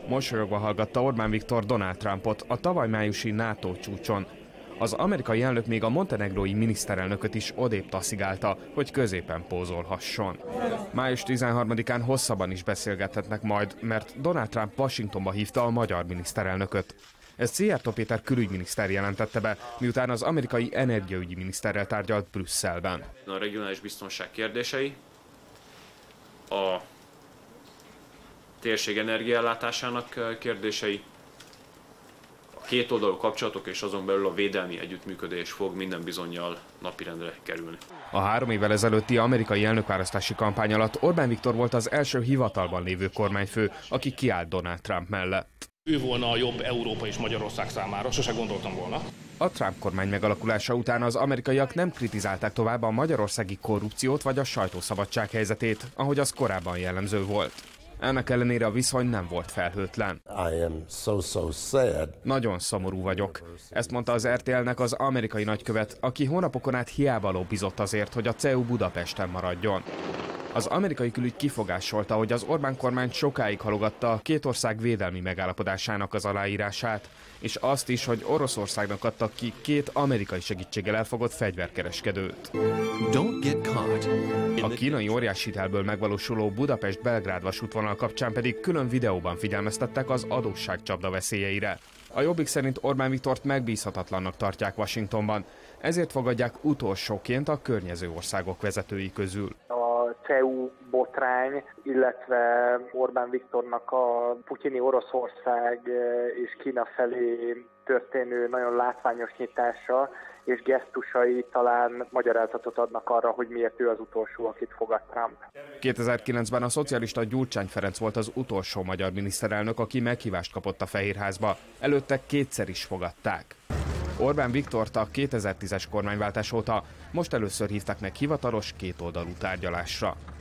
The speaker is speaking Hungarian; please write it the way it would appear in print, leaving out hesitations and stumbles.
Mosolyogva hallgatta Orbán Viktor Donald Trumpot a tavaly májusi NATO csúcson. Az amerikai elnök még a montenegrói miniszterelnököt is odébb taszigálta, hogy középen pózolhasson. Május 13-án hosszabban is beszélgethetnek majd, mert Donald Trump Washingtonba hívta a magyar miniszterelnököt. Ezt Szijjártó Péter külügyminiszter jelentette be, miután az amerikai energiaügyi miniszterrel tárgyalt Brüsszelben. A regionális biztonság kérdései, a térség energiaellátásának kérdései, a kétoldalú kapcsolatok és azon belül a védelmi együttműködés fog minden bizonnyal napirendre kerülni. A 3 évvel ezelőtti amerikai elnökválasztási kampány alatt Orbán Viktor volt az első hivatalban lévő kormányfő, aki kiállt Donald Trump mellett. Ő volna a jobb Európa és Magyarország számára, sose gondoltam volna. A Trump kormány megalakulása után az amerikaiak nem kritizálták tovább a magyarországi korrupciót vagy a sajtószabadság helyzetét, ahogy az korábban jellemző volt. Ennek ellenére a viszony nem volt felhőtlen. Nagyon szomorú vagyok. Ezt mondta az RTL-nek az amerikai nagykövet, aki hónapokon át hiába lobbizott azért, hogy a CEU Budapesten maradjon. Az amerikai külügy kifogásolta, hogy az Orbán kormány sokáig halogatta a két ország védelmi megállapodásának az aláírását, és azt is, hogy Oroszországnak adtak ki 2 amerikai segítséggel elfogott fegyverkereskedőt. A kínai óriáshitelből megvalósuló Budapest-Belgrád vasútvonal kapcsán pedig külön videóban figyelmeztettek az adósságcsapda veszélyeire. A Jobbik szerint Orbán Viktort megbízhatatlannak tartják Washingtonban, ezért fogadják utolsóként a környező országok vezetői közül. A CEU botrány, illetve Orbán Viktornak a putyini Oroszország és Kína felé történő nagyon látványos nyitása és gesztusai talán magyarázatot adnak arra, hogy miért ő az utolsó, akit fogad Trump. 2009-ben a szocialista Gyurcsány Ferenc volt az utolsó magyar miniszterelnök, aki meghívást kapott a Fehérházba. Előtte 2-szer is fogadták. Orbán Viktort a 2010-es kormányváltás óta most először hívták meg hivatalos kétoldalú tárgyalásra.